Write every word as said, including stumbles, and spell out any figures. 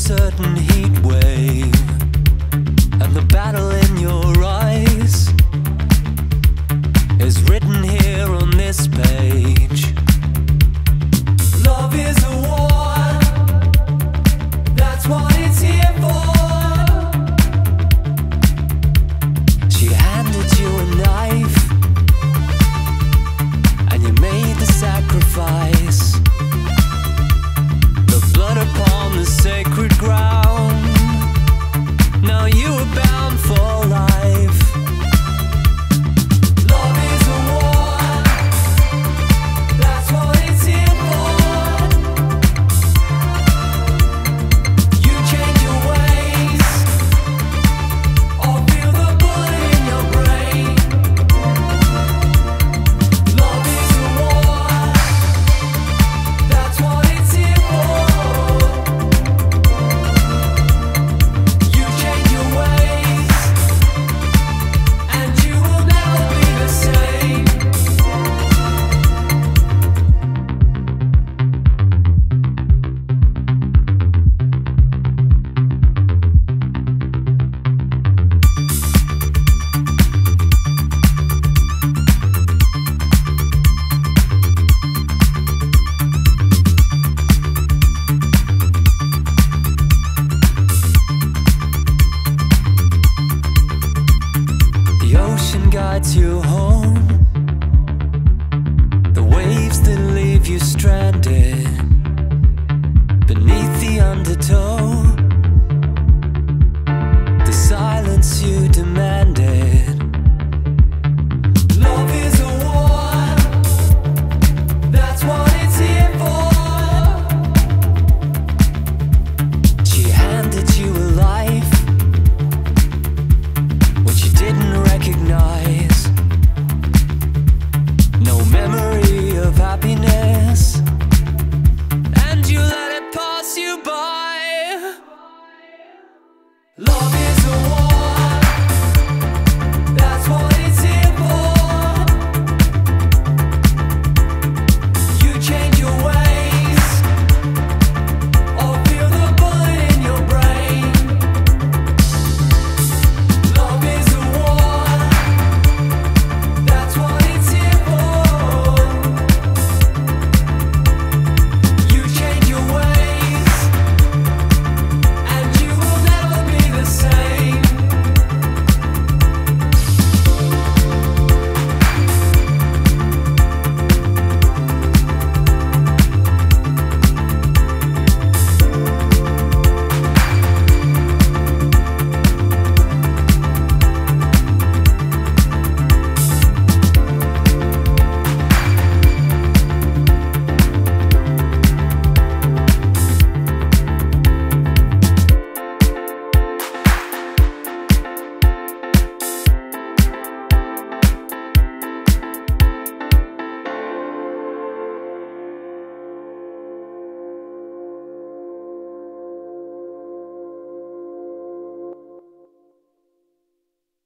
certain heat wave, and the battle in your eyes is written here on this page. Love is a war, that's what it's here for. She handed you a knife, and you made the sacrifice. The blood upon the sacred ground, now you are bound for life. Love is a war, that's what it's here for. You change your ways, or feel the bullet in your brain. Love is a war, that's what it's here for. You change your ways, and you will never be the same. The ocean guides you home.